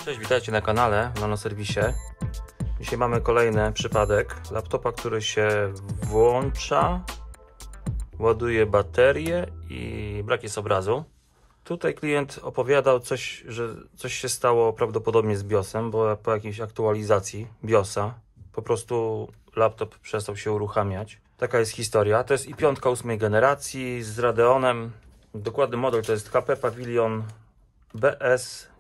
Cześć, witajcie na kanale Nanoserwisie. Dzisiaj mamy kolejny przypadek laptopa, który się włącza, ładuje baterię i brak jest obrazu. Tutaj klient opowiadał że coś się stało prawdopodobnie z BIOSem, bo po jakiejś aktualizacji BIOSa po prostu laptop przestał się uruchamiać. Taka jest historia. To jest i5 8 generacji z Radeonem. Dokładny model to jest HP Pavilion BS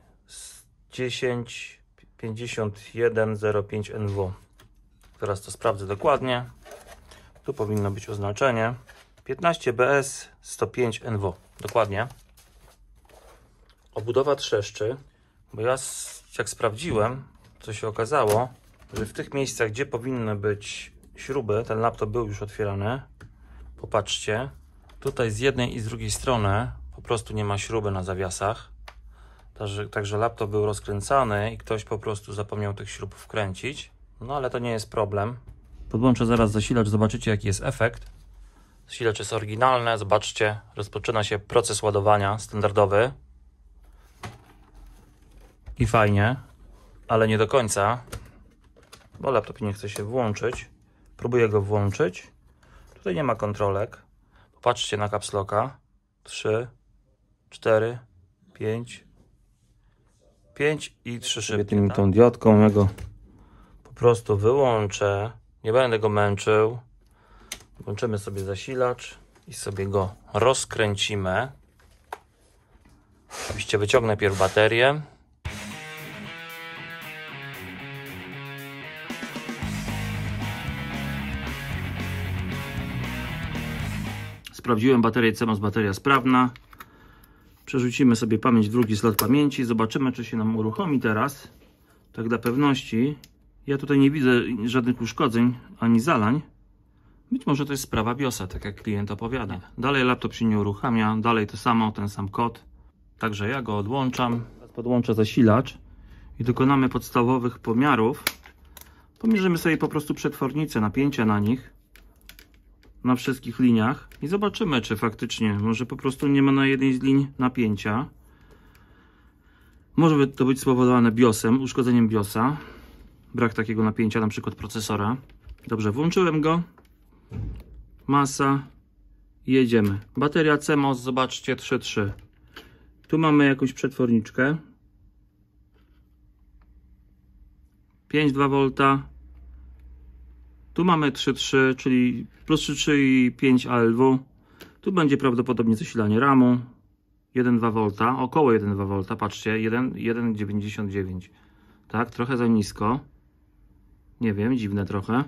105105NW. Teraz to sprawdzę dokładnie. Tu powinno być oznaczenie 15BS 105NW. Dokładnie. Obudowa trzeszczy, bo ja jak sprawdziłem, to się okazało, że w tych miejscach, gdzie powinny być śruby, ten laptop był już otwierany. Popatrzcie, tutaj z jednej i z drugiej strony po prostu nie ma śruby na zawiasach. Także laptop był rozkręcany i ktoś po prostu zapomniał tych śrub wkręcić. No ale to nie jest problem. Podłączę zaraz zasilacz, zobaczycie jaki jest efekt. Zasilacz jest oryginalny, zobaczcie, rozpoczyna się proces ładowania standardowy. I fajnie, ale nie do końca, bo laptop nie chce się włączyć. Próbuję go włączyć. Tutaj nie ma kontrolek. Popatrzcie na caps locka. 3, 4, 5 i 3 szybkie. Tą diodką ja go po prostu wyłączę. Nie będę go męczył. Włączymy sobie zasilacz i sobie go rozkręcimy. Oczywiście wyciągnę pierw baterię. Sprawdziłem baterię CMOS, bateria sprawna. Przerzucimy sobie pamięć w drugi slot pamięci. Zobaczymy, czy się nam uruchomi teraz. Tak dla pewności. Ja tutaj nie widzę żadnych uszkodzeń ani zalań. Być może to jest sprawa BIOSa, tak jak klient opowiada. Dalej laptop się nie uruchamia. Dalej to samo, ten sam kod. Także ja go odłączam. Podłączę zasilacz i dokonamy podstawowych pomiarów. Pomierzymy sobie po prostu przetwornicę, napięcia na nich. Na wszystkich liniach i zobaczymy, czy faktycznie może po prostu nie ma na jednej z linii napięcia. Może to być spowodowane BIOSem, uszkodzeniem BIOSa. Brak takiego napięcia, na przykład procesora. Dobrze, włączyłem go. Masa. Jedziemy. Bateria CMOS, zobaczcie, 3.3. Tu mamy jakąś przetworniczkę. 5,2 V. Tu mamy 3.3, czyli plus 3.3 i 5 ALW. Tu będzie prawdopodobnie zasilanie RAMu. 1,2 V, około 1,2 V, patrzcie, 1,99. Tak, trochę za nisko. Nie wiem, dziwne trochę.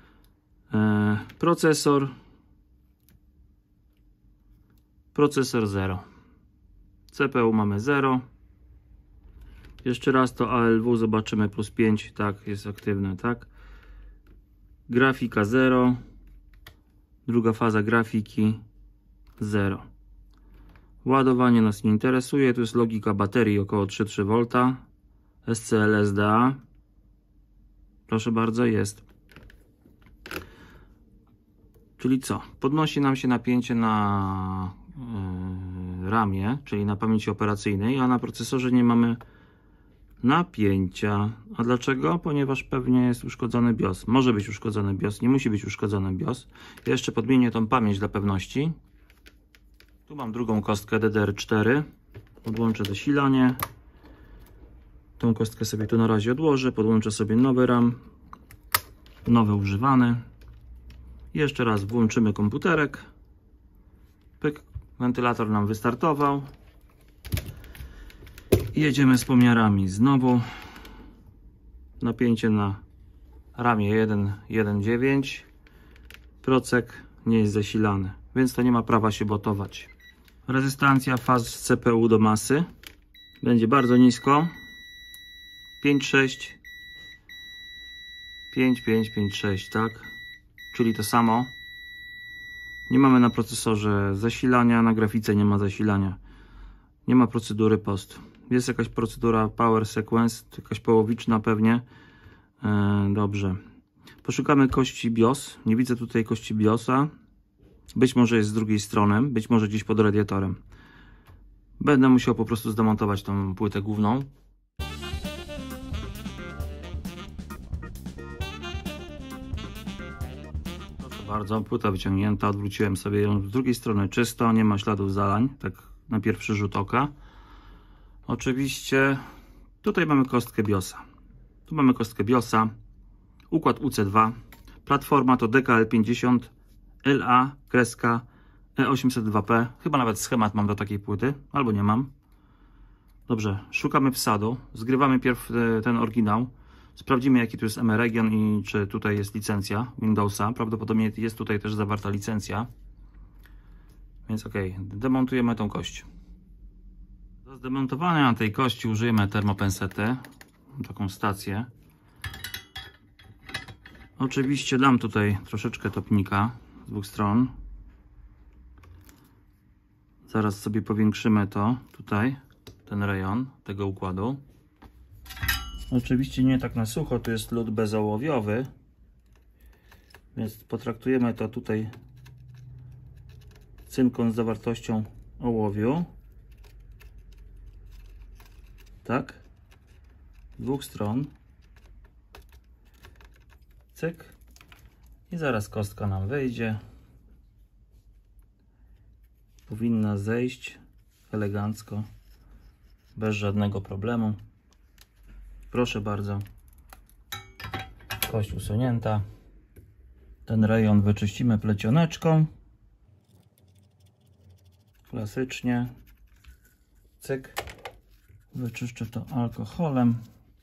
Procesor 0. CPU mamy 0. Jeszcze raz to ALW zobaczymy, plus 5, tak, jest aktywne, tak. Grafika 0. Druga faza grafiki 0. Ładowanie nas nie interesuje. Tu jest logika baterii około 3,3 V. SCL SDA. Proszę bardzo, jest. Czyli co? Podnosi nam się napięcie na RAM-ie, czyli na pamięci operacyjnej, a na procesorze nie mamy napięcia. A dlaczego? Ponieważ pewnie jest uszkodzony BIOS. Może być uszkodzony BIOS, nie musi być uszkodzony BIOS. Ja jeszcze podmienię tą pamięć dla pewności. Tu mam drugą kostkę DDR4. Podłączę zasilanie. Tą kostkę sobie tu na razie odłożę. Podłączę sobie nowy RAM. Nowy używany. Jeszcze raz włączymy komputerek. Pyk. Wentylator nam wystartował. Jedziemy z pomiarami znowu. Napięcie na ramie 1,9. Procek nie jest zasilany, więc to nie ma prawa się botować. Rezystancja faz CPU do masy będzie bardzo nisko. 5,6. 5,6, tak? Czyli to samo. Nie mamy na procesorze zasilania, na grafice nie ma zasilania. Nie ma procedury post. Jest jakaś procedura power sequence, jakaś połowiczna pewnie. Dobrze. Poszukamy kości BIOS. Nie widzę tutaj kości BIOSa. Być może jest z drugiej strony, być może gdzieś pod radiatorem. Będę musiał po prostu zdemontować tą płytę główną. Bardzo, płyta wyciągnięta, odwróciłem sobie ją z drugiej strony czysto, nie ma śladów zalań, tak na pierwszy rzut oka. Oczywiście tutaj mamy kostkę BIOSa. Tu mamy kostkę BIOSa, układ UC2, platforma to DKL50 LA-E802P, chyba nawet schemat mam do takiej płyty, albo nie mam. Dobrze, szukamy wsadu, zgrywamy pierw ten oryginał, sprawdzimy jaki tu jest MRegion i czy tutaj jest licencja Windowsa, prawdopodobnie jest tutaj też zawarta licencja, więc ok, demontujemy tą kość. Do zdemontowania tej kości użyjemy termopensety, taką stację. Oczywiście dam tutaj troszeczkę topnika z dwóch stron. Zaraz sobie powiększymy to tutaj, ten rejon tego układu. Oczywiście nie tak na sucho, to jest lód bezołowiowy, więc potraktujemy to tutaj cynką z zawartością ołowiu. Tak, z dwóch stron. Cyk. I zaraz kostka nam wyjdzie. Powinna zejść elegancko, bez żadnego problemu. Proszę bardzo. Kość usunięta. Ten rejon wyczyścimy plecioneczką. Klasycznie. Cyk. Wyczyszczę to alkoholem.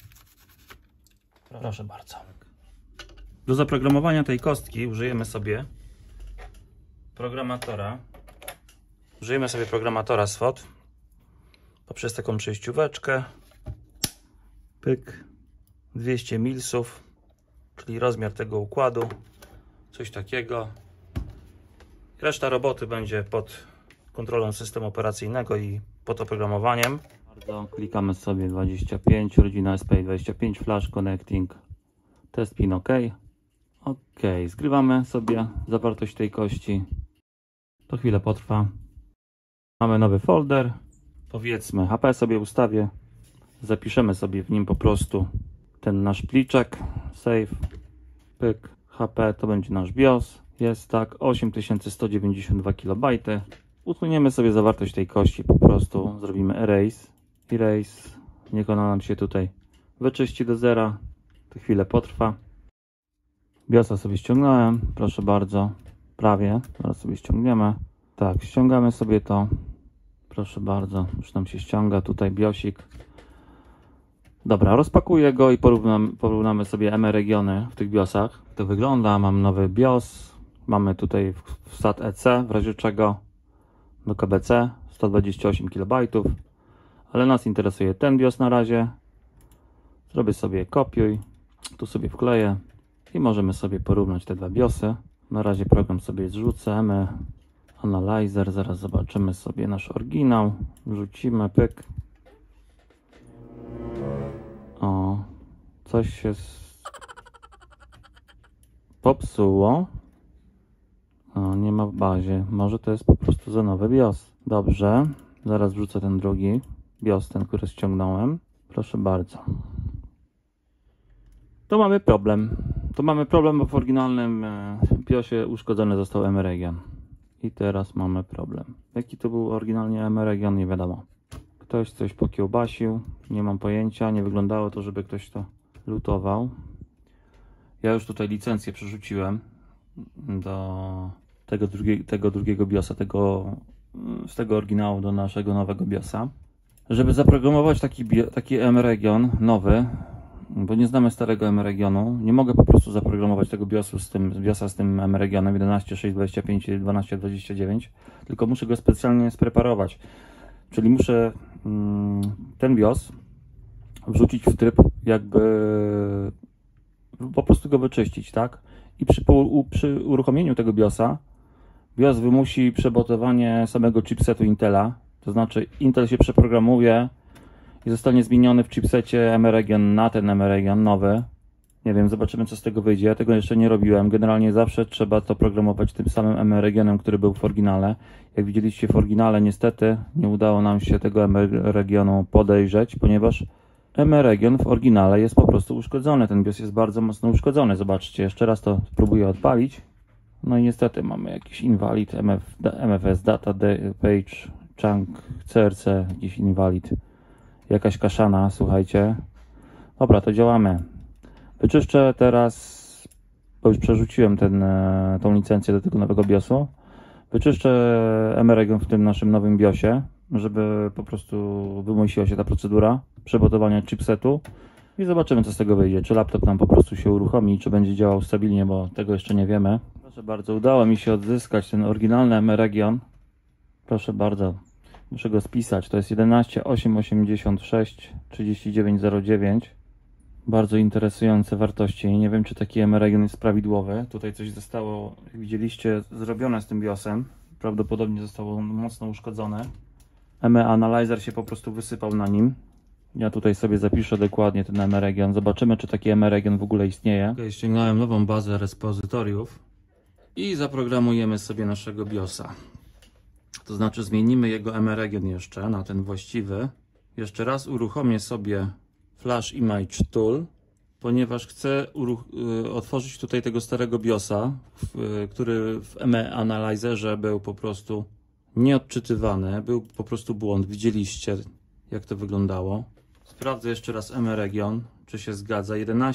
Proszę bardzo. Do zaprogramowania tej kostki użyjemy sobie programatora. Użyjemy sobie programatora SWOT poprzez taką przejścióweczkę. Pyk. 200 milsów, czyli rozmiar tego układu. Coś takiego. Reszta roboty będzie pod kontrolą systemu operacyjnego i pod oprogramowaniem. Klikamy sobie 25, rodzina SPI25, flash connecting, test pin OK. OK, zgrywamy sobie zawartość tej kości. To chwilę potrwa. Mamy nowy folder. Powiedzmy, HP sobie ustawię. Zapiszemy sobie w nim po prostu ten nasz pliczek. Save. Pyk. HP to będzie nasz BIOS. Jest tak, 8192 KB. Usuniemy sobie zawartość tej kości. Po prostu zrobimy erase. Erase. Niech ona nam się tutaj wyczyści do zera. To chwilę potrwa. BIOSa sobie ściągnąłem. Proszę bardzo. Prawie. Teraz sobie ściągniemy. Tak, ściągamy sobie to. Proszę bardzo. Już nam się ściąga tutaj BIOSik. Dobra, rozpakuję go i porównamy sobie MRegiony w tych BIOSach. To wygląda. Mam nowy BIOS. Mamy tutaj wsad EC, w razie czego do KBC 128 KB. Ale nas interesuje ten BIOS na razie. Zrobię sobie kopiuj. Tu sobie wkleję. I możemy sobie porównać te dwa BIOSy. Na razie program sobie zrzucamy. Analyzer. Zaraz zobaczymy sobie nasz oryginał. Wrzucimy, pyk. O, coś się popsuło. O, nie ma w bazie. Może to jest po prostu za nowy BIOS. Dobrze. Zaraz wrzucę ten drugi BIOS, ten, który ściągnąłem. Proszę bardzo. To mamy problem. Bo w oryginalnym BIOSie uszkodzony został MRegion. I teraz mamy problem. Jaki to był oryginalnie MRegion, nie wiadomo. Ktoś coś pokiełbasił, nie mam pojęcia, nie wyglądało to, żeby ktoś to lutował. Ja już tutaj licencję przerzuciłem do tego drugiego BIOSa, z tego oryginału do naszego nowego BIOSa. Żeby zaprogramować taki MRegion nowy, bo nie znamy starego MRegionu, nie mogę po prostu zaprogramować tego BIOSa z tym MRegionem 11.6.25 i 12.29, tylko muszę go specjalnie spreparować. Czyli muszę ten BIOS wrzucić w tryb jakby po prostu go wyczyścić, tak? I przy uruchomieniu tego BIOSa BIOS wymusi przebotowanie samego chipsetu Intela, to znaczy Intel się przeprogramuje i zostanie zmieniony w chipsecie MRegion na ten MRegion nowy. Nie wiem, zobaczymy co z tego wyjdzie. Ja tego jeszcze nie robiłem. Generalnie zawsze trzeba to programować tym samym MRegionem, który był w oryginale. Jak widzieliście w oryginale, niestety nie udało nam się tego MRegionu podejrzeć, ponieważ MRegion w oryginale jest po prostu uszkodzony. Ten BIOS jest bardzo mocno uszkodzony. Zobaczcie, jeszcze raz to spróbuję odpalić. No i niestety mamy jakiś invalid, MFS data page, chunk, CRC, jakiś invalid, jakaś kaszana, słuchajcie. Dobra, to działamy. Wyczyszczę teraz, bo już przerzuciłem tą licencję do tego nowego BIOSu. Wyczyszczę Emeregion w tym naszym nowym BIOSie, żeby po prostu wymusiła się ta procedura przebotowania chipsetu i zobaczymy, co z tego wyjdzie. Czy laptop nam po prostu się uruchomi, czy będzie działał stabilnie, bo tego jeszcze nie wiemy. Proszę bardzo, udało mi się odzyskać ten oryginalny Emeregion. Proszę bardzo, muszę go spisać. To jest 11886 3909. Bardzo interesujące wartości. Nie wiem, czy taki Emeregion jest prawidłowy. Tutaj coś zostało, jak widzieliście, zrobione z tym BIOSem. Prawdopodobnie zostało mocno uszkodzone. ME Analyzer się po prostu wysypał na nim. Ja tutaj sobie zapiszę dokładnie ten Emeregion. Zobaczymy, czy taki Emeregion w ogóle istnieje. Okay, ściągnąłem nową bazę repozytoriów i zaprogramujemy sobie naszego BIOSa. To znaczy zmienimy jego Emeregion jeszcze na ten właściwy. Jeszcze raz uruchomię sobie Flash Image Tool, ponieważ chcę otworzyć tutaj tego starego BIOSa, który w ME Analyzerze był po prostu nieodczytywany, był po prostu błąd. Widzieliście, jak to wyglądało. Sprawdzę jeszcze raz Emeregion, czy się zgadza.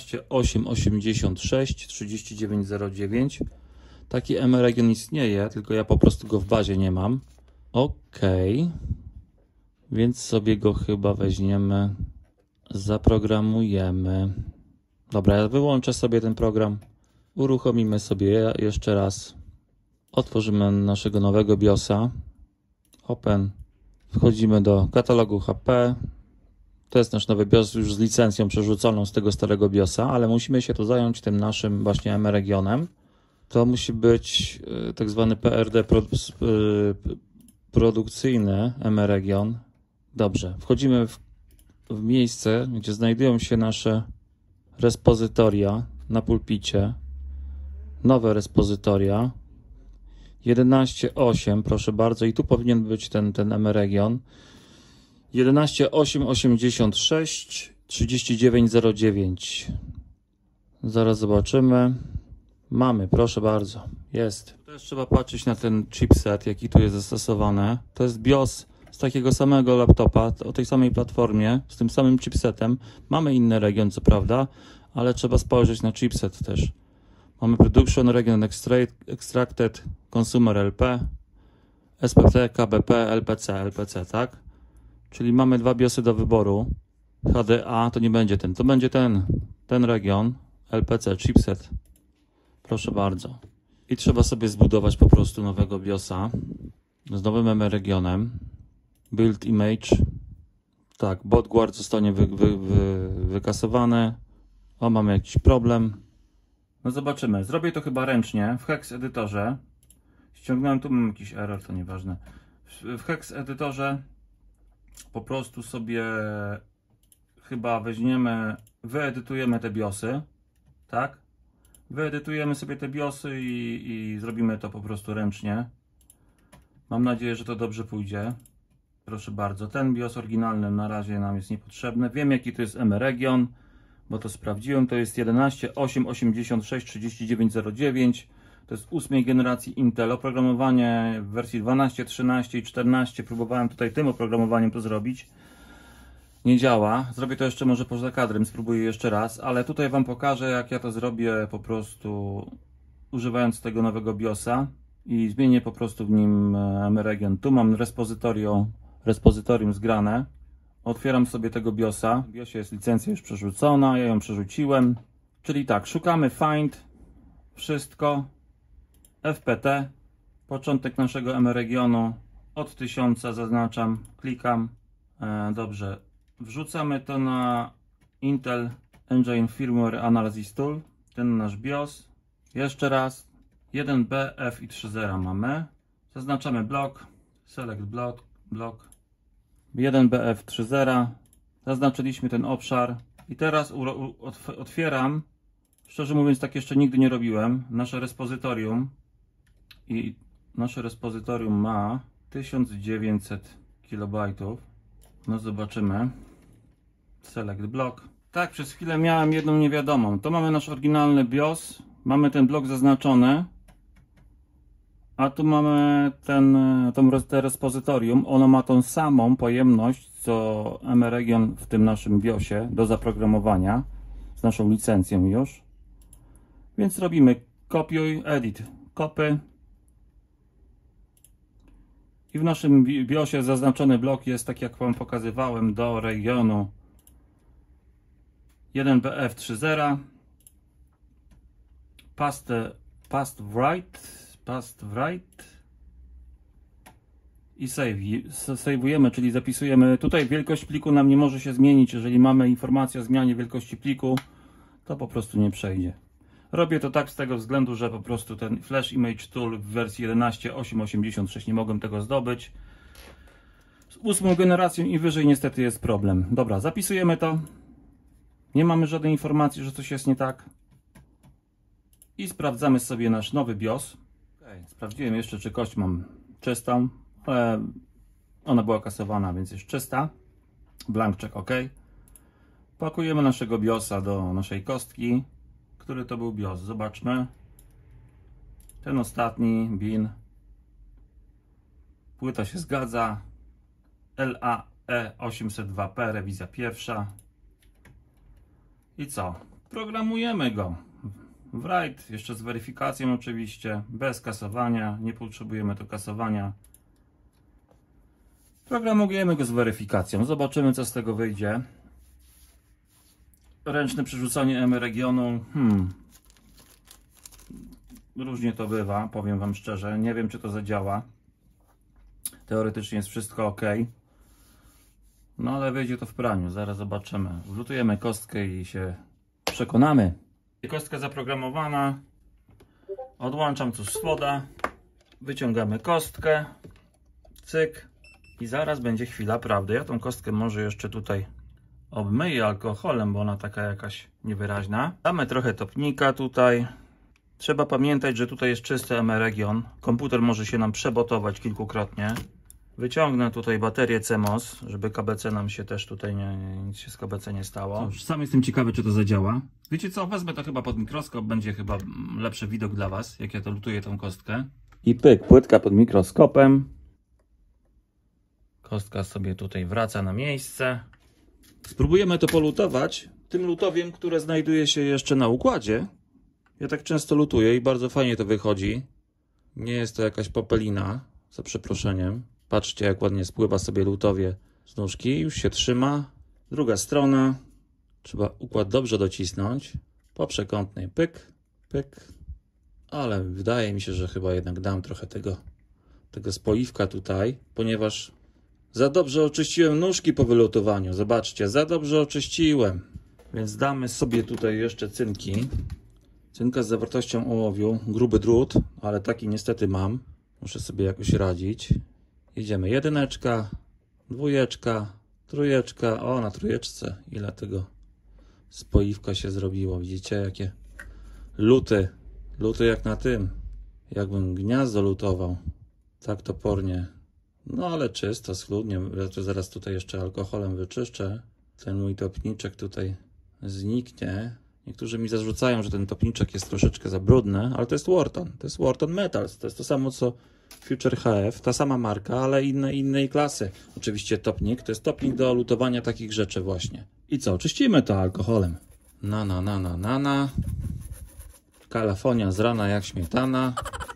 11886 3909. Taki Emeregion istnieje, tylko ja po prostu go w bazie nie mam. Ok, więc sobie go chyba weźmiemy, zaprogramujemy. Dobra, ja wyłączę sobie ten program, uruchomimy sobie jeszcze raz, otworzymy naszego nowego BIOSa, Open, wchodzimy do katalogu HP. To jest nasz nowy BIOS już z licencją przerzuconą z tego starego BIOSa, ale musimy się tu zająć tym naszym właśnie Emeregionem. To musi być tak zwany PRD produkcyjny Emeregion. Dobrze, wchodzimy w miejsce, gdzie znajdują się nasze repozytoria na pulpicie. Nowe repozytoria. 11.8, proszę bardzo, i tu powinien być ten Emeregion. 11886 3909. Zaraz zobaczymy. Mamy, proszę bardzo, jest. Też trzeba patrzeć na ten chipset, jaki tu jest zastosowany. To jest BIOS z takiego samego laptopa, o tej samej platformie, z tym samym chipsetem. Mamy inny region, co prawda, ale trzeba spojrzeć na chipset też. Mamy Production Region Extracted, Consumer LP, SPT, KBP, LPC, tak? Czyli mamy dwa BIOSy do wyboru. HDA to nie będzie ten, to będzie ten region, LPC, chipset. Proszę bardzo. I trzeba sobie zbudować po prostu nowego BIOSa z nowym Emeregionem. Build Image. Tak, BotGuard zostanie wykasowany. O, mamy jakiś problem. No zobaczymy. Zrobię to chyba ręcznie w Hex edytorze. Ściągnąłem, tu mam jakiś error, to nieważne. W Hex edytorze po prostu sobie chyba weźmiemy, wyedytujemy te BIOSy. Tak? Wyedytujemy sobie te BIOSy i zrobimy to po prostu ręcznie. Mam nadzieję, że to dobrze pójdzie. Proszę bardzo, ten BIOS oryginalny na razie nam jest niepotrzebny. Wiem, jaki to jest Emeregion, bo to sprawdziłem. To jest 11886 3909. To jest 8 generacji Intel. Oprogramowanie w wersji 12, 13 i 14. Próbowałem tutaj tym oprogramowaniem to zrobić. Nie działa. Zrobię to jeszcze może poza kadrem, spróbuję jeszcze raz, ale tutaj Wam pokażę, jak ja to zrobię po prostu używając tego nowego BIOSa i zmienię po prostu w nim Emeregion. Tu mam repozytorium zgrane. Otwieram sobie tego BIOSa. W BIOSie jest licencja już przerzucona, ja ją przerzuciłem. Czyli tak, szukamy Find, wszystko, FPT, początek naszego Emeregionu, od 1000 zaznaczam, klikam. Dobrze. Wrzucamy to na Intel Engine Firmware Analysis Tool, ten nasz BIOS. Jeszcze raz 1B, F i 3.0 mamy. Zaznaczamy blok, select block, 1BF 3.0. Zaznaczyliśmy ten obszar i teraz otwieram, szczerze mówiąc tak jeszcze nigdy nie robiłem, nasze repozytorium i nasze repozytorium ma 1900 KB. No zobaczymy. Select block. Tak, przez chwilę miałem jedną niewiadomą. To mamy nasz oryginalny BIOS. Mamy ten blok zaznaczony. A tu mamy te repozytorium. Ono ma tą samą pojemność co Emeregion w tym naszym BIOSie do zaprogramowania z naszą licencją już. Więc robimy kopiuj, edit, copy. I w naszym BIOSie zaznaczony blok jest, tak jak Wam pokazywałem, do regionu 1BF30. Past write i save'ujemy, czyli zapisujemy. Tutaj wielkość pliku nam nie może się zmienić. Jeżeli mamy informację o zmianie wielkości pliku, to po prostu nie przejdzie. Robię to tak z tego względu, że po prostu ten Flash Image Tool w wersji 11.8.86 nie mogłem tego zdobyć. Z 8 generacją i wyżej niestety jest problem. Dobra, zapisujemy to. Nie mamy żadnej informacji, że coś jest nie tak. I sprawdzamy sobie nasz nowy BIOS. Sprawdziłem jeszcze, czy kość mam czystą, ale ona była kasowana, więc jest czysta. Blank check OK. Pakujemy naszego BIOSa do naszej kostki. Który to był BIOS? Zobaczmy. Ten ostatni, bin. Płyta się zgadza. LAE802P, rewizja pierwsza. I co? Programujemy go. Write, jeszcze z weryfikacją oczywiście, bez kasowania, nie potrzebujemy tu kasowania. Programujemy go z weryfikacją, zobaczymy co z tego wyjdzie. Ręczne przerzucanie Emeregionu, różnie to bywa, powiem Wam szczerze, nie wiem czy to zadziała. Teoretycznie jest wszystko ok. No ale wyjdzie to w praniu, zaraz zobaczymy. Wlutujemy kostkę i się przekonamy. Kostka zaprogramowana. Odłączam tu swoda. Wyciągamy kostkę. Cyk. I zaraz będzie chwila prawdy. Ja tą kostkę może jeszcze tutaj obmyję alkoholem, bo ona taka jakaś niewyraźna. Damy trochę topnika tutaj. Trzeba pamiętać, że tutaj jest czysty Emeregion. Komputer może się nam przebotować kilkukrotnie. Wyciągnę tutaj baterię CMOS, żeby KBC nam się też tutaj nic się z KBC nie stało. Cóż, sam jestem ciekawy, czy to zadziała. Wiecie co, wezmę to chyba pod mikroskop, będzie chyba lepszy widok dla Was, jak ja to lutuję tą kostkę. I pyk, płytka pod mikroskopem. Kostka sobie tutaj wraca na miejsce. Spróbujemy to polutować tym lutowiem, które znajduje się jeszcze na układzie. Ja tak często lutuję i bardzo fajnie to wychodzi. Nie jest to jakaś popelina, za przeproszeniem. Patrzcie, jak ładnie spływa sobie lutowie z nóżki. Już się trzyma. Druga strona. Trzeba układ dobrze docisnąć. Po przekątnej pyk, pyk. Ale wydaje mi się, że chyba jednak dam trochę tego spoiwka tutaj, ponieważ za dobrze oczyściłem nóżki po wylutowaniu. Zobaczcie, za dobrze oczyściłem. Więc damy sobie tutaj jeszcze cynki. Cynka z zawartością ołowiu. Gruby drut, ale taki niestety mam. Muszę sobie jakoś radzić. Jedziemy jedyneczka, dwójeczka, trójeczka. O, na trójeczce ile tego spoiwka się zrobiło. Widzicie, jakie luty. Luty jak na tym. Jakbym gniazdo lutował. Tak topornie. No ale czysto, schludnie. Ja to zaraz tutaj jeszcze alkoholem wyczyszczę. Ten mój topniczek tutaj zniknie. Niektórzy mi zarzucają, że ten topniczek jest troszeczkę za brudny, ale to jest Wharton. To jest Wharton Metals. To jest to samo co Future HF. Ta sama marka, ale innej klasy. Oczywiście topnik. To jest topnik do lutowania takich rzeczy właśnie. I co? Czyścimy to alkoholem. Na. Kalafonia z rana jak śmietana.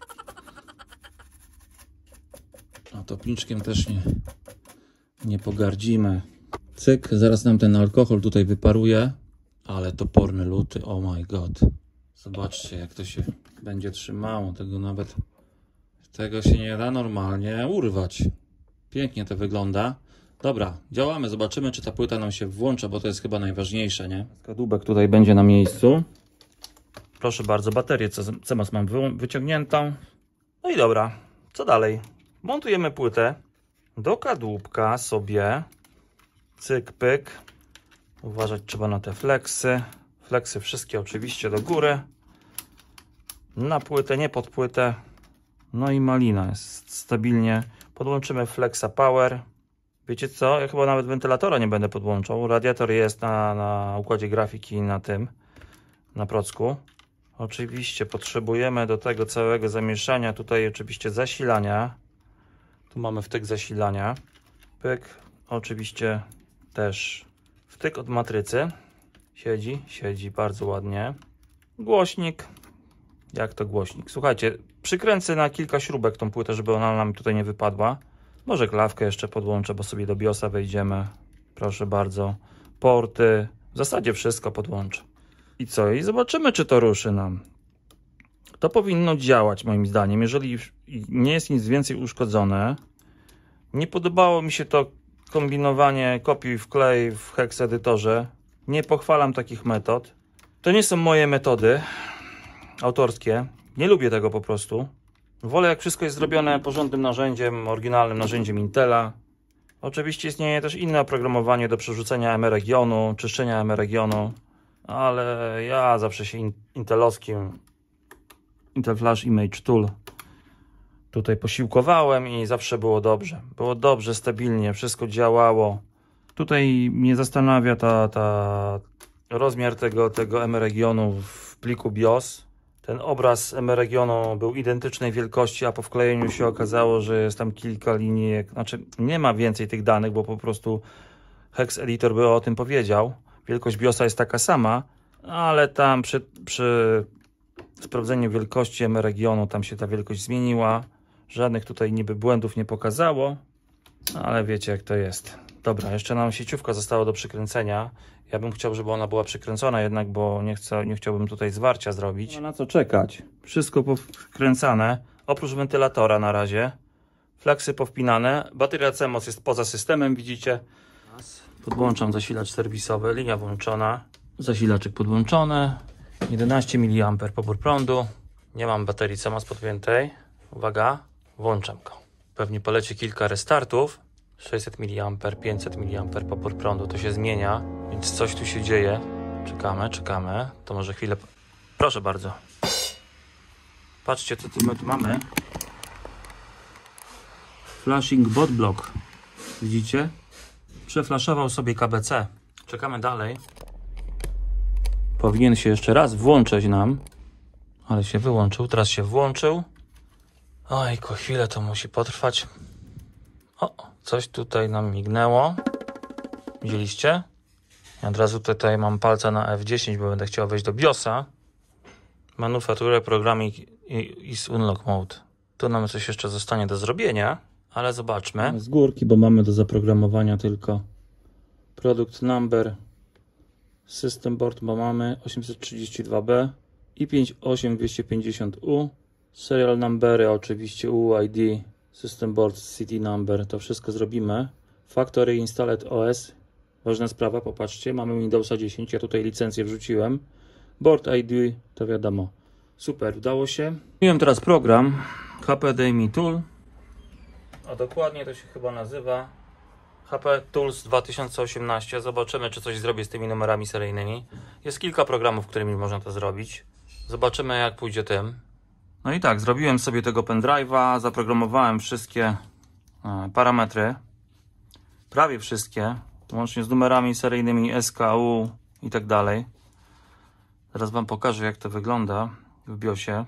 A topniczkiem też nie pogardzimy. Cyk, zaraz nam ten alkohol tutaj wyparuje. Ale toporny luty, oh my god. Zobaczcie, jak to się będzie trzymało. Tego się nie da normalnie urwać. Pięknie to wygląda. Dobra, działamy. Zobaczymy, czy ta płyta nam się włącza, bo to jest chyba najważniejsze, nie? Kadłubek tutaj będzie na miejscu. Proszę bardzo, baterię CMOS mam wyciągniętą. No i dobra, co dalej? Montujemy płytę do kadłubka sobie. Cyk, pyk. Uważać trzeba na te fleksy. Fleksy wszystkie oczywiście do góry. Na płytę, nie pod płytę. No i malina jest stabilnie. Podłączymy Flexa Power. Wiecie co? Ja chyba nawet wentylatora nie będę podłączał. Radiator jest na układzie grafiki na tym, na procku. Oczywiście potrzebujemy do tego całego zamieszania tutaj oczywiście zasilania. Tu mamy wtyk zasilania. Pyk, oczywiście też wtyk od matrycy. Siedzi bardzo ładnie. Głośnik. Jak to głośnik? Słuchajcie, przykręcę na kilka śrubek tą płytę, żeby ona nam tutaj nie wypadła. Może klawkę jeszcze podłączę, bo sobie do BIOSa wejdziemy. Proszę bardzo. Porty. W zasadzie wszystko podłączę. I co? I zobaczymy, czy to ruszy nam. To powinno działać moim zdaniem. Jeżeli nie jest nic więcej uszkodzone. Nie podobało mi się to kombinowanie kopiuj wklej w hex edytorze. Nie pochwalam takich metod. To nie są moje metody autorskie. Nie lubię tego po prostu. Wolę, jak wszystko jest zrobione porządnym narzędziem, oryginalnym narzędziem Intela. Oczywiście istnieje też inne oprogramowanie do przerzucenia M-regionu, czyszczenia M-regionu, ale ja zawsze się intelowskim Intel Flash Image Tool tutaj posiłkowałem i zawsze było dobrze. Było dobrze, stabilnie, wszystko działało. Tutaj mnie zastanawia rozmiar tego M-regionu w pliku BIOS. Ten obraz M-regionu był identycznej wielkości, a po wklejeniu się okazało, że jest tam kilka linijek. Znaczy nie ma więcej tych danych, bo po prostu Hex Editor by o tym powiedział. Wielkość BIOSa jest taka sama, ale tam przy sprawdzeniu wielkości M-regionu tam się ta wielkość zmieniła. Żadnych tutaj niby błędów nie pokazało, ale wiecie, jak to jest. Dobra, jeszcze nam sieciówka została do przykręcenia. Ja bym chciał, żeby ona była przykręcona jednak, bo nie chciałbym tutaj zwarcia zrobić. No na co czekać? Wszystko powkręcane, oprócz wentylatora na razie. Fleksy powpinane. Bateria CMOS jest poza systemem, widzicie. Podłączam zasilacz serwisowy, linia włączona. Zasilaczek podłączony. 11 mA pobór prądu. Nie mam baterii CMOS podpiętej. Uwaga, włączam go. Pewnie poleci kilka restartów. 600 mA, 500 mA pobór prądu, to się zmienia, więc coś tu się dzieje. Czekamy. To może chwilę. Proszę bardzo. Patrzcie, co my tu mamy. Flashing bot block. Widzicie? Przeflaszował sobie KBC. Czekamy dalej. Powinien się jeszcze raz włączyć nam. Ale się wyłączył. Teraz się włączył. Ojku, chwilę to musi potrwać. O, coś tutaj nam mignęło. Widzieliście? Ja od razu tutaj mam palca na F10, bo będę chciał wejść do BIOSa. Manufakturę, programming is unlock mode. Tu nam coś jeszcze zostanie do zrobienia, ale zobaczmy. Z górki, bo mamy do zaprogramowania tylko product number, system board, bo mamy 832B i 58250U. Serial numbery, oczywiście UID, system board, city number, to wszystko zrobimy. Factory installed OS, ważna sprawa, popatrzcie, mamy Windowsa 10, ja tutaj licencję wrzuciłem. Board ID, to wiadomo. Super, udało się. Miałem teraz program HPDMI Tool, a dokładnie to się chyba nazywa HP Tools 2018. Zobaczymy, czy coś zrobię z tymi numerami seryjnymi. Jest kilka programów, którymi można to zrobić. Zobaczymy, jak pójdzie tym. No i tak, zrobiłem sobie tego pendrive'a, zaprogramowałem wszystkie parametry, prawie wszystkie, łącznie z numerami seryjnymi SKU i tak dalej. Zaraz Wam pokażę, jak to wygląda w BIOSie.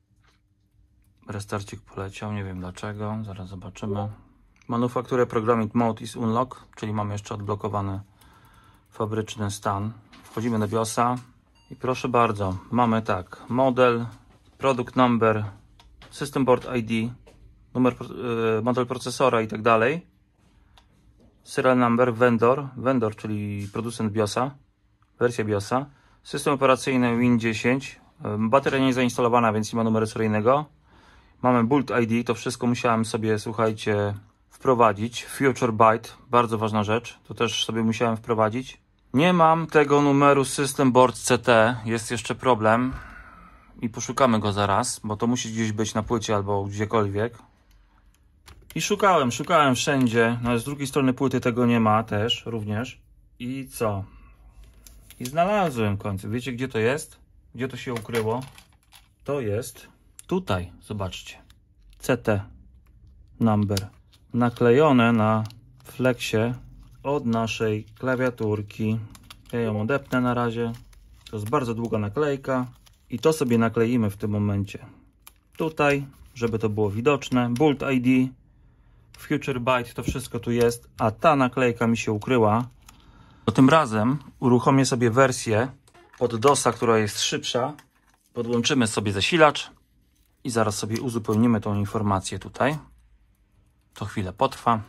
Restarcik poleciał, nie wiem dlaczego, zaraz zobaczymy. Manufakturę Programming Mode is Unlock, czyli mamy jeszcze odblokowany fabryczny stan. Wchodzimy do BIOSa i proszę bardzo, mamy tak, model, product number, system board ID, model procesora i tak dalej, serial number, vendor, czyli producent BIOSa, wersja BIOSa, system operacyjny Win 10, bateria nie zainstalowana, więc nie ma numeru seryjnego, mamy boot ID, to wszystko musiałem sobie, słuchajcie, wprowadzić, future byte, bardzo ważna rzecz, to też sobie musiałem wprowadzić. Nie mam tego numeru system board CT, jest jeszcze problem. I poszukamy go zaraz, bo to musi gdzieś być na płycie albo gdziekolwiek. I szukałem wszędzie. No z drugiej strony płyty tego nie ma też, również. I co? I znalazłem w końcu. Wiecie, gdzie to jest? Gdzie to się ukryło? To jest tutaj, zobaczcie. CT number. Naklejone na flexie od naszej klawiaturki. Ja ją odepnę na razie. To jest bardzo długa naklejka. I to sobie nakleimy w tym momencie tutaj, żeby to było widoczne. Bolt ID, Future Byte, to wszystko tu jest, a ta naklejka mi się ukryła. To tym razem uruchomię sobie wersję od DOS-a, która jest szybsza. Podłączymy sobie zasilacz i zaraz sobie uzupełnimy tą informację tutaj. To chwilę potrwa.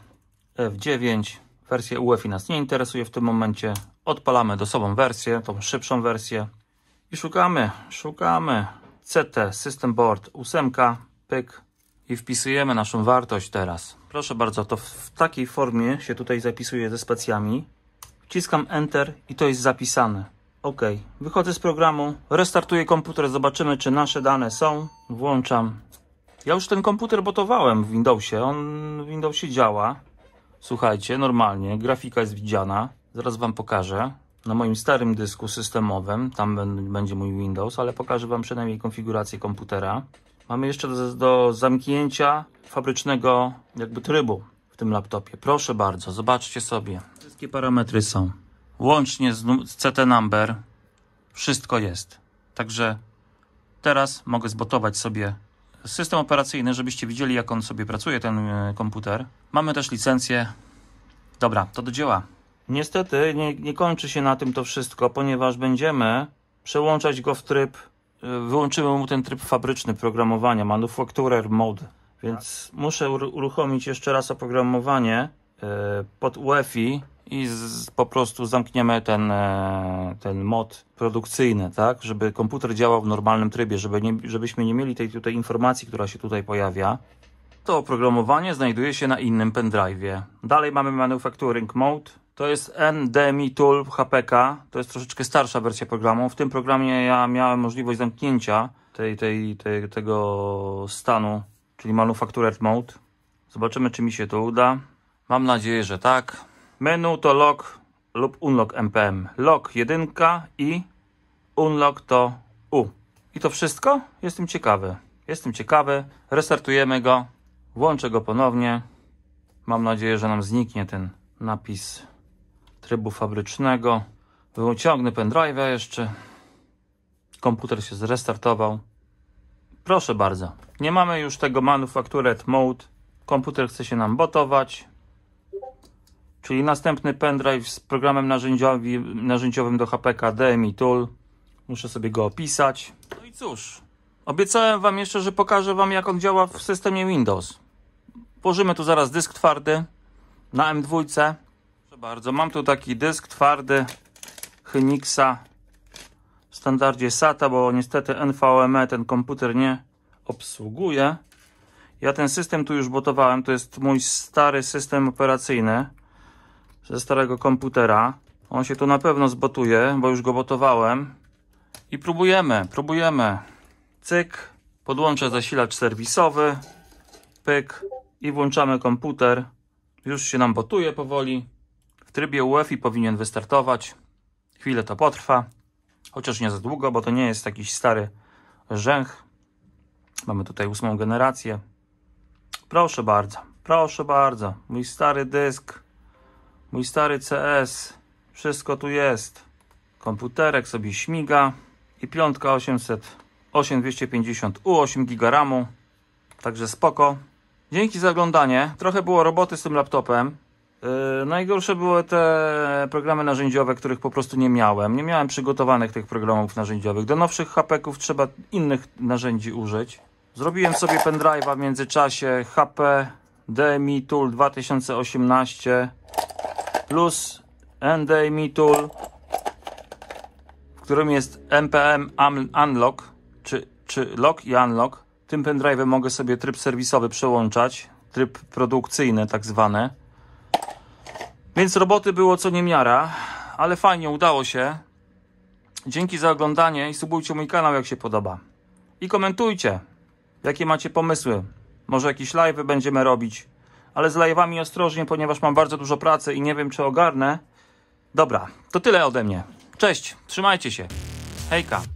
F9, wersja UEFI nas nie interesuje w tym momencie. Odpalamy DOS-ową wersję, tą szybszą wersję i szukamy CT System Board 8, pyk i wpisujemy naszą wartość teraz. Proszę bardzo, to w takiej formie się tutaj zapisuje ze spacjami. Wciskam Enter i to jest zapisane. OK, wychodzę z programu, restartuję komputer, zobaczymy, czy nasze dane są. Włączam. Ja już ten komputer botowałem w Windowsie, on w Windowsie działa. Słuchajcie, normalnie, grafika jest widziana. Zaraz Wam pokażę. Na moim starym dysku systemowym, tam będzie mój Windows, ale pokażę Wam przynajmniej konfigurację komputera. Mamy jeszcze do zamknięcia fabrycznego jakby trybu w tym laptopie. Proszę bardzo, zobaczcie sobie. Wszystkie parametry są. Łącznie z CT number. Wszystko jest. Także teraz mogę zbotować sobie system operacyjny, żebyście widzieli, jak on sobie pracuje, ten komputer. Mamy też licencję. Dobra, to do dzieła. Niestety nie kończy się na tym to wszystko, ponieważ będziemy przełączać go w tryb, wyłączymy mu ten tryb fabryczny programowania, Manufacturer Mode, więc muszę uruchomić jeszcze raz oprogramowanie pod UEFI i po prostu zamkniemy ten mod produkcyjny, tak, żeby komputer działał w normalnym trybie, żebyśmy nie mieli tej tutaj informacji, która się tutaj pojawia. To oprogramowanie znajduje się na innym pendrive'ie. Dalej mamy Manufacturing Mode. To jest NDMI Tool HPK. To jest troszeczkę starsza wersja programu. W tym programie ja miałem możliwość zamknięcia tego stanu, czyli Manufactured Mode. Zobaczymy, czy mi się to uda. Mam nadzieję, że tak. Menu to lock lub unlock npm. Lock 1 i unlock to U. I to wszystko? Jestem ciekawy. Restartujemy go. Włączę go ponownie. Mam nadzieję, że nam zniknie ten napis trybu fabrycznego. Wyciągnę pendrive'a jeszcze. Komputer się zrestartował. Proszę bardzo. Nie mamy już tego Manufactured Mode. Komputer chce się nam botować. Czyli następny pendrive z programem narzędziowym do HPK DMI Tool. Muszę sobie go opisać. No i cóż. Obiecałem Wam jeszcze, że pokażę Wam, jak on działa w systemie Windows. Włożymy tu zaraz dysk twardy na M2. Proszę bardzo, mam tu taki dysk twardy Hynixa w standardzie SATA, bo niestety NVMe ten komputer nie obsługuje. Ja ten system tu już botowałem, to jest mój stary system operacyjny ze starego komputera. On się tu na pewno zbotuje, bo już go botowałem. I próbujemy. Cyk, podłączę zasilacz serwisowy, pyk i włączamy komputer. Już się nam botuje powoli. W trybie UEFI powinien wystartować. Chwilę to potrwa, chociaż nie za długo, bo to nie jest jakiś stary rzęch. Mamy tutaj 8. generację. Proszę bardzo. Mój stary dysk, mój stary CS. Wszystko tu jest. Komputerek sobie śmiga. I 5800-8250U, 8 GB RAMu. Także spoko. Dzięki za oglądanie. Trochę było roboty z tym laptopem. Najgorsze były te programy narzędziowe, których po prostu nie miałem. Nie miałem przygotowanych tych programów narzędziowych. Do nowszych HP-ków trzeba innych narzędzi użyć. Zrobiłem sobie pendrive'a w międzyczasie HP DMI Tool 2018 plus NDMI Tool, w którym jest npm unlock, czy lock i unlock. Tym pendrive'em mogę sobie tryb serwisowy przełączać, tryb produkcyjny tak zwany. Więc roboty było co niemiara, ale fajnie, udało się. Dzięki za oglądanie i subujcie mój kanał, jak się podoba. I komentujcie, jakie macie pomysły. Może jakieś live'y będziemy robić, ale z live'ami ostrożnie, ponieważ mam bardzo dużo pracy i nie wiem, czy ogarnę. Dobra, to tyle ode mnie. Cześć, trzymajcie się. Hejka.